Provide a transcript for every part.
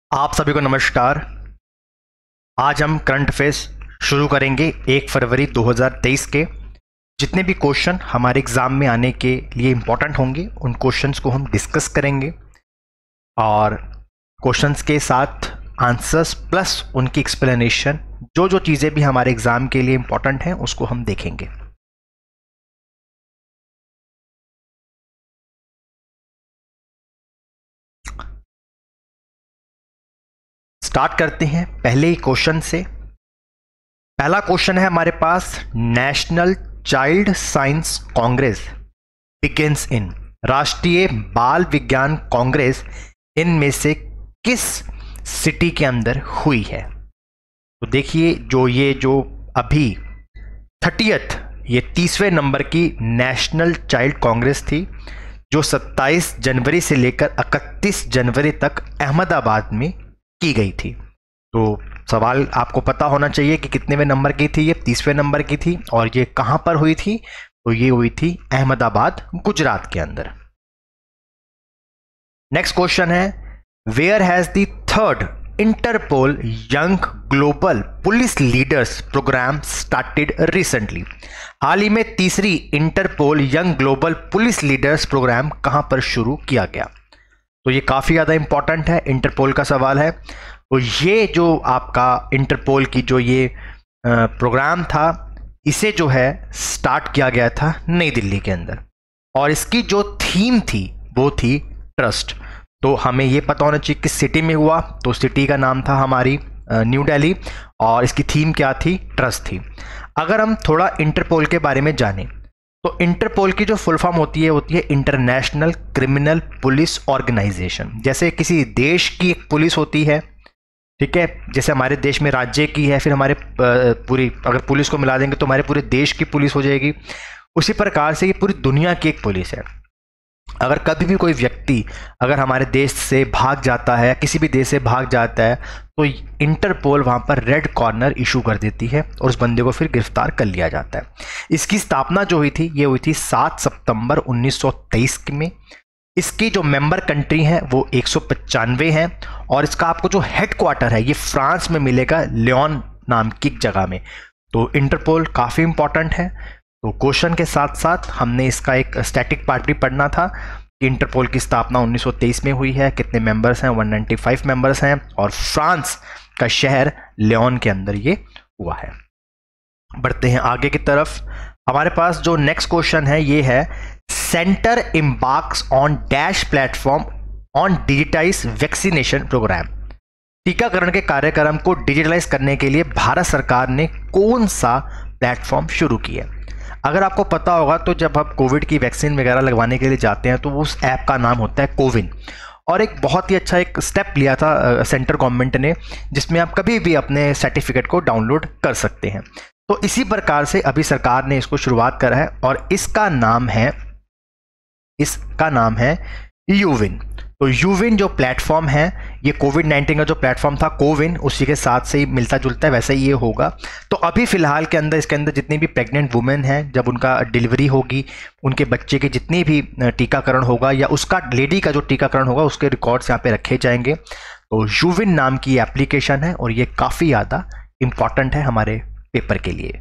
आप सभी को नमस्कार। आज हम करंट अफेयर्स शुरू करेंगे 1 फरवरी 2023 के। जितने भी क्वेश्चन हमारे एग्ज़ाम में आने के लिए इम्पोर्टेंट होंगे उन क्वेश्चंस को हम डिस्कस करेंगे और क्वेश्चंस के साथ आंसर्स प्लस उनकी एक्सप्लेनेशन, जो जो चीज़ें भी हमारे एग्ज़ाम के लिए इम्पोर्टेंट हैं उसको हम देखेंगे। स्टार्ट करते हैं पहले ही क्वेश्चन से। पहला क्वेश्चन है हमारे पास, national child science congress begins in, राष्ट्रीय बाल विज्ञान कांग्रेस इनमें से किस सिटी के अंदर हुई है? तो देखिए जो अभी 30वें नंबर की नेशनल चाइल्ड कांग्रेस थी, जो 27 जनवरी से लेकर 31 जनवरी तक अहमदाबाद में की गई थी। तो सवाल आपको पता होना चाहिए कि कितनेवें नंबर की थी। ये 30वें नंबर की थी और ये कहां पर हुई थी? तो ये हुई थी अहमदाबाद, गुजरात के अंदर। नेक्स्ट क्वेश्चन है, where has the third Interpol young global police leaders programme started recently? हाल ही में तीसरी Interpol young global police leaders programme कहां पर शुरू किया गया? तो ये काफ़ी ज़्यादा इंपॉर्टेंट है, इंटरपोल का सवाल है। तो ये जो आपका इंटरपोल की जो ये प्रोग्राम था, इसे जो है स्टार्ट किया गया था नई दिल्ली के अंदर और इसकी जो थीम थी वो थी ट्रस्ट। तो हमें ये पता होना चाहिए किस सिटी में हुआ। तो सिटी का नाम था हमारी न्यू दिल्ली और इसकी थीम क्या थी? ट्रस्ट थी। अगर हम थोड़ा इंटरपोल के बारे में जानें तो इंटरपोल की जो फुल फॉर्म होती है इंटरनेशनल क्रिमिनल पुलिस ऑर्गेनाइजेशन। जैसे किसी देश की एक पुलिस होती है, ठीक है, जैसे हमारे देश में राज्य की है, फिर हमारे पूरी अगर पुलिस को मिला देंगे तो हमारे पूरे देश की पुलिस हो जाएगी। उसी प्रकार से ये पूरी दुनिया की एक पुलिस है। अगर कभी भी कोई व्यक्ति अगर हमारे देश से भाग जाता है, किसी भी देश से भाग जाता है, तो इंटरपोल वहाँ पर रेड कॉर्नर इशू कर देती है और उस बंदे को फिर गिरफ्तार कर लिया जाता है। इसकी स्थापना जो हुई थी, ये हुई थी 7 सितंबर 1923 में। इसकी जो मेंबर कंट्री हैं वो 195 हैं और इसका आपको जो हेड क्वार्टर है ये फ्रांस में मिलेगा, लियोन नाम की जगह में। तो इंटरपोल काफ़ी इंपॉर्टेंट है। तो क्वेश्चन के साथ साथ हमने इसका एक स्टैटिक पार्ट भी पढ़ना था कि इंटरपोल की स्थापना 1923 में हुई है, कितने मेंबर्स हैं? 195 मेंबर्स हैं और फ्रांस का शहर लियोन के अंदर ये हुआ है। बढ़ते हैं आगे की तरफ। हमारे पास जो नेक्स्ट क्वेश्चन है ये है, centre embarks on dash platform on digitise vaccination programme. टीकाकरण के कार्यक्रम को डिजिटलाइज करने के लिए भारत सरकार ने कौन सा प्लेटफॉर्म शुरू किया? अगर आपको पता होगा तो जब आप कोविड की वैक्सीन वगैरह लगवाने के लिए जाते हैं तो उस ऐप का नाम होता है कोविन। और एक बहुत ही अच्छा एक स्टेप लिया था सेंट्रल गवर्नमेंट ने, जिसमें आप कभी भी अपने सर्टिफिकेट को डाउनलोड कर सकते हैं। तो इसी प्रकार से अभी सरकार ने इसको शुरुआत करा है और इसका नाम है यूविन। तो यूविन जो प्लेटफॉर्म है, ये कोविड-19 का जो प्लेटफॉर्म था कोविन, उसी के साथ से ही मिलता जुलता है, वैसे ही ये होगा। तो अभी फिलहाल के अंदर इसके अंदर जितनी भी प्रेग्नेंट वुमेन हैं, जब उनका डिलीवरी होगी, उनके बच्चे के जितनी भी टीकाकरण होगा या उसका लेडी का जो टीकाकरण होगा उसके रिकॉर्ड्स यहाँ पे रखे जाएंगे। तो यूविन नाम की एप्लीकेशन है और ये काफ़ी ज़्यादा इम्पॉर्टेंट है हमारे पेपर के लिए।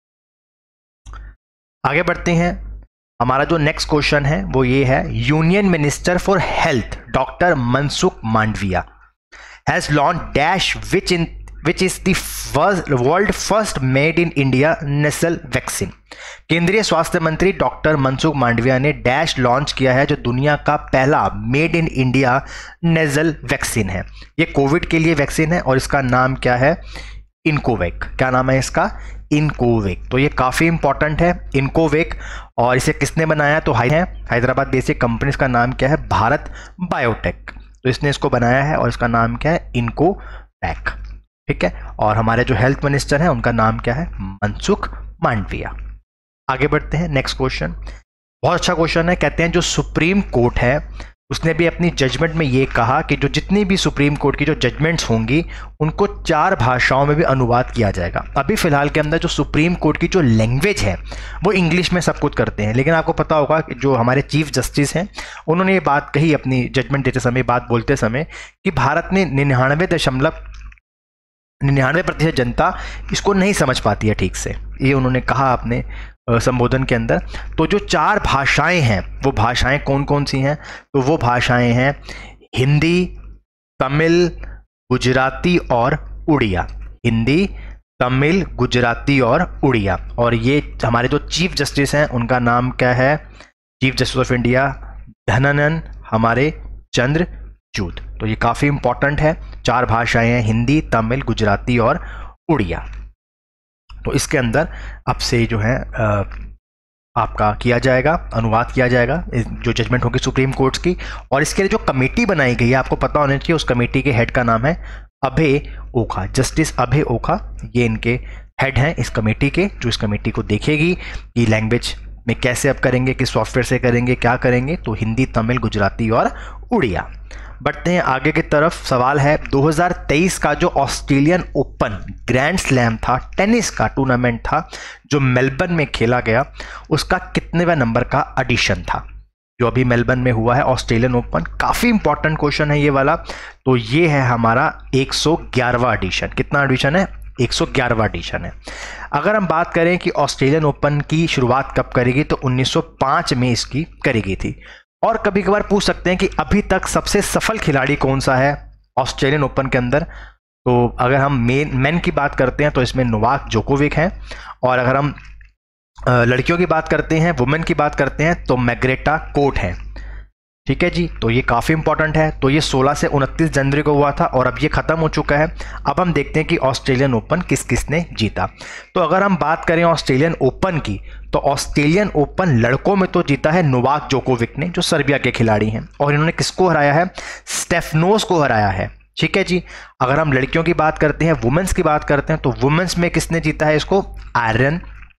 आगे बढ़ते हैं। हमारा जो नेक्स्ट क्वेश्चन है वो ये है, union minister for health doctor Mansukh Mandaviya has launch dash which is the world first made in India nasal vaccine. केंद्रीय स्वास्थ्य मंत्री डॉक्टर मनसुख मांडविया ने डैश लॉन्च किया है, जो दुनिया का पहला made in India nasal vaccine है। ये कोविड के लिए वैक्सीन है और इसका नाम क्या है? इनकोवेक। क्या नाम है इसका? इनकोवेक। तो ये काफ़ी इंपॉर्टेंट है इनकोवेक। और इसे किसने बनाया? तो हैदराबाद बेसिक कंपनी। इसका नाम क्या है? भारत बायोटेक। तो इसने इसको बनाया है और इसका नाम क्या है? इनकोवैक। ठीक है। और हमारे जो हेल्थ मिनिस्टर हैं उनका नाम क्या है? मनसुख मांडविया। आगे बढ़ते हैं। नेक्स्ट क्वेश्चन बहुत अच्छा क्वेश्चन है। कहते हैं जो सुप्रीम कोर्ट है उसने भी अपनी जजमेंट में ये कहा कि जो जितनी भी सुप्रीम कोर्ट की जो जजमेंट्स होंगी उनको 4 भाषाओं में भी अनुवाद किया जाएगा। अभी फिलहाल के अंदर जो सुप्रीम कोर्ट की जो लैंग्वेज है वो इंग्लिश में सब कुछ करते हैं, लेकिन आपको पता होगा कि जो हमारे चीफ जस्टिस हैं उन्होंने ये बात कही अपनी जजमेंट देते समय, बात बोलते समय, कि भारत में 99% जनता इसको नहीं समझ पाती है ठीक से। ये उन्होंने कहा अपने संबोधन के अंदर। तो जो 4 भाषाएं हैं वो भाषाएं कौन कौन सी हैं? तो वो भाषाएं हैं हिंदी, तमिल, गुजराती और उड़िया। हिंदी, तमिल, गुजराती और उड़िया। और ये हमारे जो चीफ जस्टिस हैं उनका नाम क्या है? चीफ जस्टिस ऑफ इंडिया धनानंद हमारे चंद्रचूड़। तो ये काफ़ी इंपॉर्टेंट है। 4 भाषाएं हैं हिंदी, तमिल, गुजराती और उड़िया। तो इसके अंदर अब से जो है आपका किया जाएगा, अनुवाद किया जाएगा जो जजमेंट होगी सुप्रीम कोर्ट्स की। और इसके लिए जो कमेटी बनाई गई है आपको पता होना चाहिए, उस कमेटी के हेड का नाम है अभय ओखा, जस्टिस अभय ओखा। ये इनके हेड हैं इस कमेटी के, जो इस कमेटी को देखेगी कि लैंग्वेज में कैसे अब करेंगे, किस सॉफ्टवेयर से करेंगे, क्या करेंगे। तो हिंदी, तमिल, गुजराती और उड़िया। बढ़ते हैं आगे की तरफ। सवाल है 2023 का जो ऑस्ट्रेलियन ओपन ग्रैंड स्लैम था, टेनिस का टूर्नामेंट था जो मेलबर्न में खेला गया, उसका कितनेवें नंबर का एडिशन था? जो अभी मेलबर्न में हुआ है ऑस्ट्रेलियन ओपन, काफ़ी इंपॉर्टेंट क्वेश्चन है ये वाला। तो ये है हमारा 111वां एडिशन। कितना एडिशन है? 111वां एडिशन है। अगर हम बात करें कि ऑस्ट्रेलियन ओपन की शुरुआत कब करेगी, तो 1905 में इसकी करी गई थी। और कभी कभार पूछ सकते हैं कि अभी तक सबसे सफल खिलाड़ी कौन सा है ऑस्ट्रेलियन ओपन के अंदर। तो अगर हम मेन की बात करते हैं तो इसमें नोवाक जोकोविक हैं, और अगर हम लड़कियों की बात करते हैं, वुमेन की बात करते हैं, तो मैग्रेटा कोर्ट हैं। ठीक है जी, तो ये काफ़ी इंपॉर्टेंट है। तो ये 16 से 29 जनवरी को हुआ था और अब ये ख़त्म हो चुका है। अब हम देखते हैं कि ऑस्ट्रेलियन ओपन किस किसने जीता। तो अगर हम बात करें ऑस्ट्रेलियन ओपन की, तो ऑस्ट्रेलियन ओपन लड़कों में तो जीता है नोवाक जोकोविक ने, जो सर्बिया के खिलाड़ी हैं, और इन्होंने किसको हराया है? स्टेफनोस को हराया है। ठीक है जी। अगर हम लड़कियों की बात करते हैं, वुमेन्स की बात करते हैं, तो वुमेन्स में किसने जीता है इसको? आयरन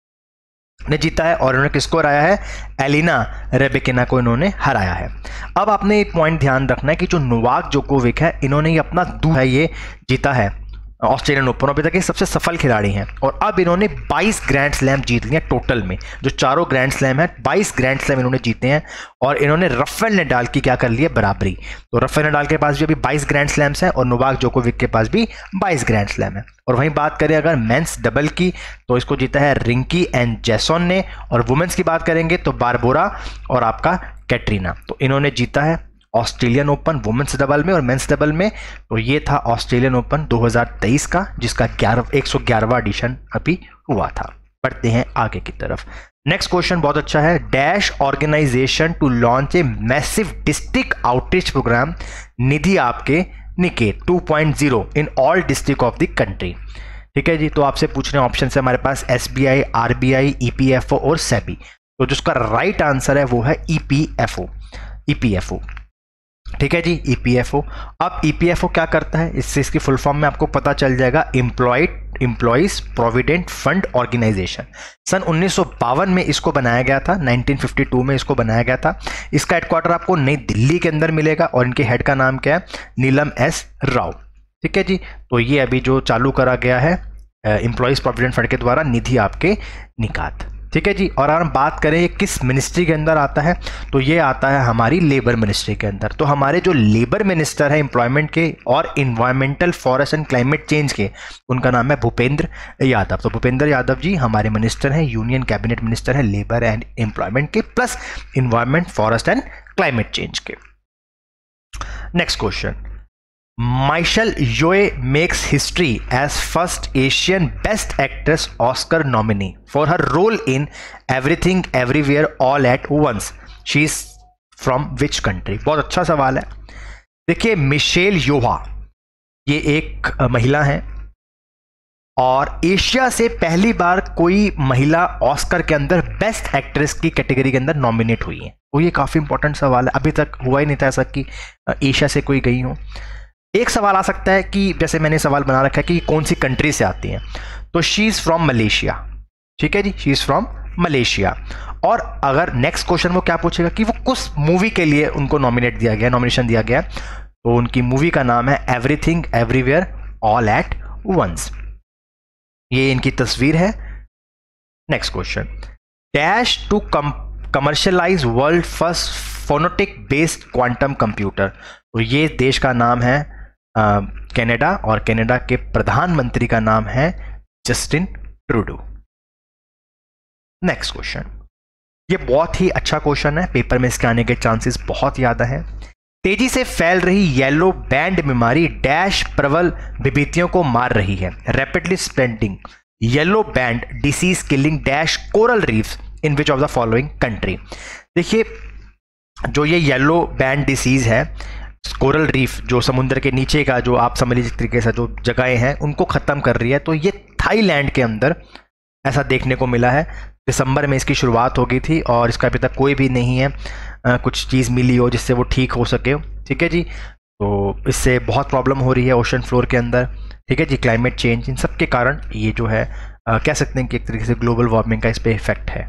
ने जीता है, और इन्होंने किसको हराया है? एलिना रेबेकिना को इन्होंने हराया है। अब आपने एक पॉइंट ध्यान रखना है कि जो नोवाक जोकोविक है, इन्होंने ये अपना ये जीता है ऑस्ट्रेलियन ओपन, अभी तक ये सबसे सफल खिलाड़ी हैं। और अब इन्होंने 22 ग्रैंड स्लैम जीत लिए टोटल में, जो चारों ग्रैंड स्लैम है 22 ग्रैंड स्लैम इन्होंने जीते हैं। और इन्होंने राफेल नडाल की क्या कर ली है? बराबरी। तो राफेल नडाल के पास भी अभी 22 ग्रैंड स्लैम्स हैं और नोवाक जोकोविक के पास भी 22 ग्रैंड स्लैम है। और वहीं बात करें अगर मेंस डबल की, तो इसको जीता है रिंकी एंड जैसन ने। और वुमेन्स की बात करेंगे तो बारबोरा और आपका कैटरीना, तो इन्होंने जीता है ऑस्ट्रेलियन ओपन वुमेन्स डबल में और मेंस डबल में। तो ये था ऑस्ट्रेलियन ओपन 2023 का, जिसका 111वां एडिशन अभी हुआ था। बढ़ते हैं आगे की तरफ। नेक्स्ट क्वेश्चन बहुत अच्छा है। Dash organisation to launch a massive district outreach programme Nidhi Aapke Nikat 2.0 in all district of the country. ठीक है जी। तो आपसे पूछने ऑप्शन है हमारे पास SBI, RBI, EPFO और SEBI। तो जिसका राइट आंसर है वो है EPFO। ठीक है जी, EPFO। अब EPFO क्या करता है, इससे इसकी फुल फॉर्म में आपको पता चल जाएगा, एम्प्लॉइज प्रोविडेंट फंड ऑर्गेनाइजेशन। सन 1952 में इसको बनाया गया था, 1952 में इसको बनाया गया था। इसका हेडक्वार्टर आपको नई दिल्ली के अंदर मिलेगा और इनके हेड का नाम क्या है? नीलम S राव। ठीक है जी। तो ये अभी जो चालू करा गया है एम्प्लॉइज प्रोविडेंट फंड के द्वारा, निधि आपके निकात। ठीक है जी। और अगर हम बात करें ये किस मिनिस्ट्री के अंदर आता है, तो ये आता है हमारी लेबर मिनिस्ट्री के अंदर। तो हमारे जो लेबर मिनिस्टर है एम्प्लॉयमेंट के और environmental, forest and climate change के, उनका नाम है भूपेंद्र यादव। तो भूपेंद्र यादव जी हमारे मिनिस्टर हैं, यूनियन कैबिनेट मिनिस्टर है लेबर एंड एम्प्लॉयमेंट के, plus environment, forest and climate change के। Next question. Michelle Yeoh makes history as first Asian Best Actress Oscar nominee for her role in Everything Everywhere All at Once. She is from which country? बहुत अच्छा सवाल है। देखिए, Michel योहा ये एक महिला है और एशिया से पहली बार कोई महिला ऑस्कर के अंदर बेस्ट एक्ट्रेस की कैटेगरी के अंदर नॉमिनेट हुई है। तो ये काफ़ी इंपॉर्टेंट सवाल है, अभी तक हुआ ही नहीं था ऐसा कि एशिया से कोई गई हो। एक सवाल आ सकता है कि जैसे मैंने सवाल बना रखा है कि कौन सी कंट्री से आती हैं, तो शी इज़ फ्रॉम मलेशिया। ठीक है जी, शी इज़ फ्रॉम मलेशिया। और अगर नेक्स्ट क्वेश्चन वो क्या पूछेगा कि वो किस मूवी के लिए उनको नॉमिनेशन दिया गया, तो उनकी मूवी का नाम है everything everywhere all at once. ये इनकी तस्वीर है। Next question, dash to commercialise world first phonetic based quantum computer. तो ये देश का नाम है कनाडा, और कनाडा के प्रधानमंत्री का नाम है जस्टिन ट्रूडो। नेक्स्ट क्वेश्चन, ये बहुत ही अच्छा क्वेश्चन है, पेपर में इसके आने के चांसेस बहुत ज्यादा हैं। तेजी से फैल रही येलो बैंड बीमारी डैश प्रबल विभूतियों को मार रही है। Rapidly spreading yellow band disease killing dash coral reefs in which of the following country. देखिए, जो ये येलो बैंड डिसीज है, कोरल रीफ जो समुद्र के नीचे का, जो आप समझ लीजिए तरीके से जो जगहें हैं उनको ख़त्म कर रही है, तो ये थाईलैंड के अंदर ऐसा देखने को मिला है। दिसंबर में इसकी शुरुआत हो गई थी और इसका अभी तक कोई भी नहीं है कुछ चीज़ मिली हो जिससे वो ठीक हो सके। ठीक है जी, तो इससे बहुत प्रॉब्लम हो रही है ओशन फ्लोर के अंदर। ठीक है जी, क्लाइमेट चेंज, इन सब के कारण ये जो है कह सकते हैं कि एक तरीके से ग्लोबल वार्मिंग का इस पर इफेक्ट है।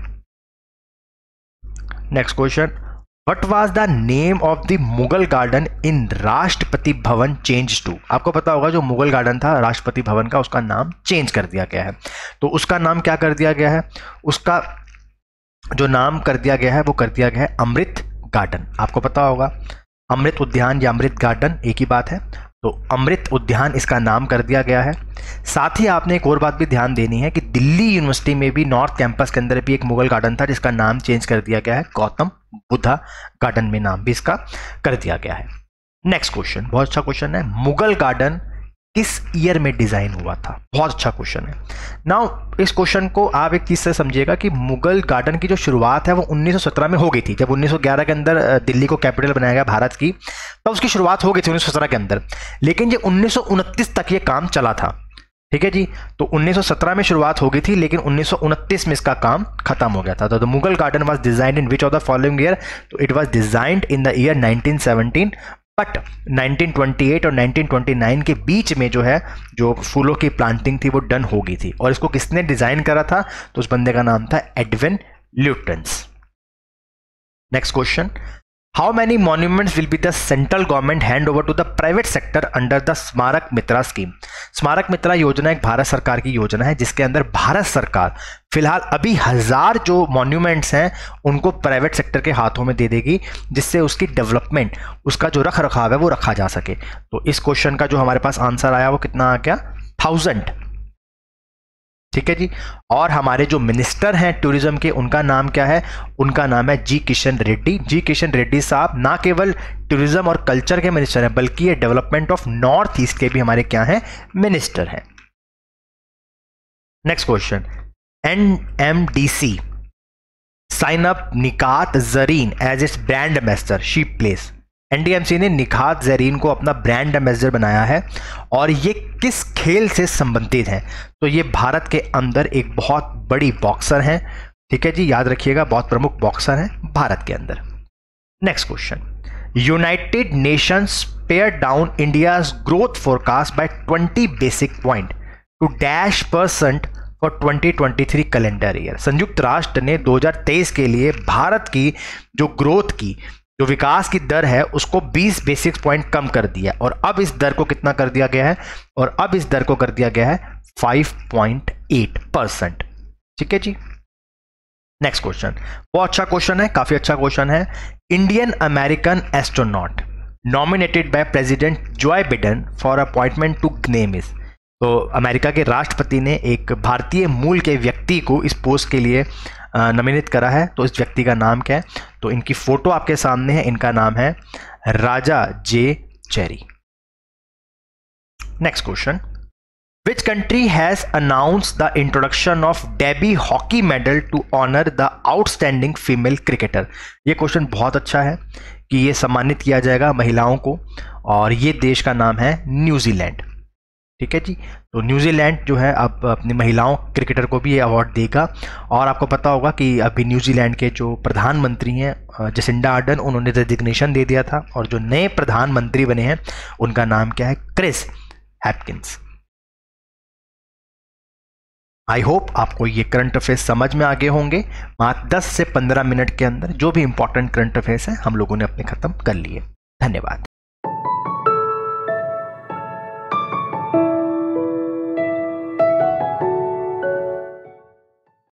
Next question, what was the name of the Mughal garden in Rashtrapati Bhavan change to. आपको पता होगा जो मुगल गार्डन था राष्ट्रपति भवन का, उसका नाम चेंज कर दिया गया है। तो उसका नाम क्या कर दिया गया है, उसका जो नाम कर दिया गया है वो कर दिया गया है अमृत गार्डन। आपको पता होगा अमृत उद्यान या अमृत गार्डन एक ही बात है, तो अमृत उद्यान इसका नाम कर दिया गया है। साथ ही आपने एक और बात भी ध्यान देनी है कि दिल्ली यूनिवर्सिटी में भी नॉर्थ कैंपस के अंदर भी एक मुगल गार्डन था जिसका नाम चेंज कर दिया गया है, गौतम बुद्धा गार्डन में नाम भी इसका कर दिया गया है। नेक्स्ट क्वेश्चन, बहुत अच्छा क्वेश्चन है, मुगल गार्डन किस ईयर में डिजाइन हुआ था। बहुत अच्छा क्वेश्चन है। नाउ इस क्वेश्चन को आप एक चीज से समझिएगा कि मुगल गार्डन की जो शुरुआत है वो 1917 में हो गई थी। जब 1911 के अंदर दिल्ली को कैपिटल बनाया गया भारत की, तब उसकी शुरुआत हो गई थी 1917 के अंदर, लेकिन ये 1929 तक ये काम चला था। ठीक है जी, तो 1917 में शुरुआत हो गई थी लेकिन 1929 में इसका काम खत्म हो गया था। तो the Mughal garden was designed in which of the following year, तो it was designed in the year 1917, but 1928 और 1929 के बीच में जो है जो फूलों की प्लांटिंग थी वो डन हो गई थी। और इसको किसने डिजाइन करा था, तो उस बंदे का नाम था Edwin Lutyens. Next question, how many monuments will be the central government hand over to the private sector under the Smarak Mitra scheme. स्मारक मित्रा योजना एक भारत सरकार की योजना है जिसके अंदर भारत सरकार फिलहाल अभी 1000 जो मॉन्यूमेंट्स हैं उनको प्राइवेट सेक्टर के हाथों में दे देगी, जिससे उसकी डेवलपमेंट, उसका जो रख रखाव है वो रखा जा सके। तो इस क्वेश्चन का जो हमारे पास आंसर आया वो कितना आ गया, 1000। ठीक है जी, और हमारे जो मिनिस्टर हैं टूरिज्म के, उनका नाम क्या है, उनका नाम है जी किशन रेड्डी। जी किशन रेड्डी साहब ना केवल टूरिज्म और कल्चर के मिनिस्टर हैं बल्कि ये डेवलपमेंट ऑफ नॉर्थ ईस्ट के भी हमारे क्या हैं, मिनिस्टर हैं। Next question, NMDC sign up Nikhat Zareen as its brand ambassador she place. NDMC ने निखात जरीन को अपना ब्रांड एम्बेसडर बनाया है और ये किस खेल से संबंधित है, तो ये भारत के अंदर एक बहुत बड़ी बॉक्सर हैं। ठीक है जी, याद रखिएगा बहुत प्रमुख बॉक्सर हैं भारत के अंदर। Next question, United Nations pare down India's growth forecast by 20 basic point to %% for 2023 calendar year. संयुक्त राष्ट्र ने 2023 के लिए भारत की जो ग्रोथ की, जो विकास की दर है, उसको 20 बेसिक पॉइंट कम कर दिया और अब इस दर को कितना कर दिया गया है, और अब इस दर को कर दिया गया है 5.8%। ठीक है जी। नेक्स्ट क्वेश्चन, बहुत अच्छा क्वेश्चन है, काफी अच्छा क्वेश्चन है। Indian American astronaut nominated by president Joe Biden for appointment to name is. तो अमेरिका के राष्ट्रपति ने एक भारतीय मूल के व्यक्ति को इस पोस्ट के लिए नॉमिनेट करा है, तो इस व्यक्ति का नाम क्या है, तो इनकी फोटो आपके सामने है, इनका नाम है Raja J Chari. Next question, which country has announced the introduction of Debbie Hockley medal to honour the outstanding female cricketer. ये क्वेश्चन बहुत अच्छा है कि ये सम्मानित किया जाएगा महिलाओं को, और ये देश का नाम है न्यूजीलैंड। ठीक है जी, तो न्यूजीलैंड जो है अब अपनी महिलाओं क्रिकेटर को भी ये अवार्ड देगा। और आपको पता होगा कि अभी न्यूजीलैंड के जो प्रधानमंत्री हैं जसिंडा आर्डन, उन्होंने रेजिग्नेशन दे दिया था, और जो नए प्रधानमंत्री बने हैं उनका नाम क्या है, क्रिस हैपकिंस। आई होप आपको ये करंट अफेयर्स समझ में आ गए होंगे। मात्र 10 से 15 मिनट के अंदर जो भी इंपॉर्टेंट करंट अफेयर्स हैं हम लोगों ने अपने खत्म कर लिए। धन्यवाद।